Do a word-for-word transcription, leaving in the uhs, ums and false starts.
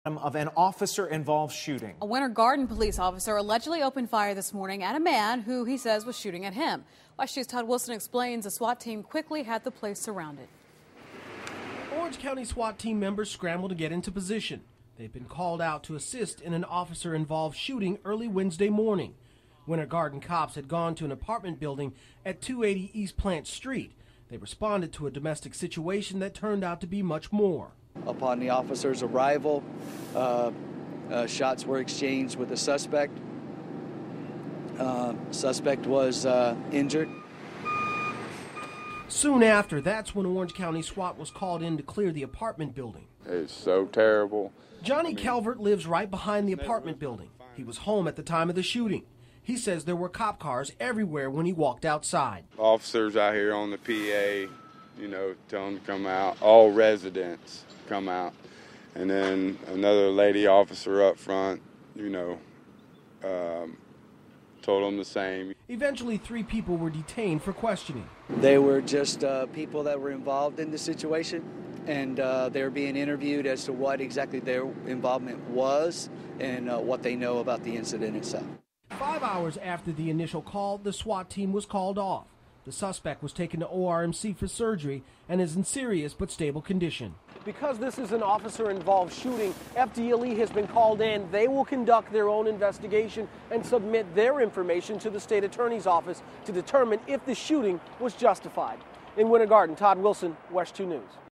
Of an officer-involved shooting. A Winter Garden police officer allegedly opened fire this morning at a man who he says was shooting at him. Watch News' Todd Wilson explains a SWAT team quickly had the place surrounded. Orange County SWAT team members scrambled to get into position. They've been called out to assist in an officer-involved shooting early Wednesday morning. Winter Garden cops had gone to an apartment building at two eighty East Plant Street. They responded to a domestic situation that turned out to be much more. Upon the officer's arrival, uh, uh, shots were exchanged with the suspect. Uh, suspect was uh, injured. Soon after, that's when Orange County SWAT was called in to clear the apartment building. It's so terrible. Johnny I mean, Calvert lives right behind the apartment building. He was home at the time of the shooting. He says there were cop cars everywhere when he walked outside. Officers out here on the P A, you know, tell them to come out. All residents come out. And then another lady officer up front, you know, um, told them the same. Eventually, three people were detained for questioning. They were just uh, people that were involved in the situation, and uh, they were being interviewed as to what exactly their involvement was and uh, what they know about the incident itself. Five hours after the initial call, the SWAT team was called off. The suspect was taken to O R M C for surgery and is in serious but stable condition. Because this is an officer-involved shooting, F D L E has been called in. They will conduct their own investigation and submit their information to the state attorney's office to determine if the shooting was justified. In Winter Garden, Todd Wilson, West two News.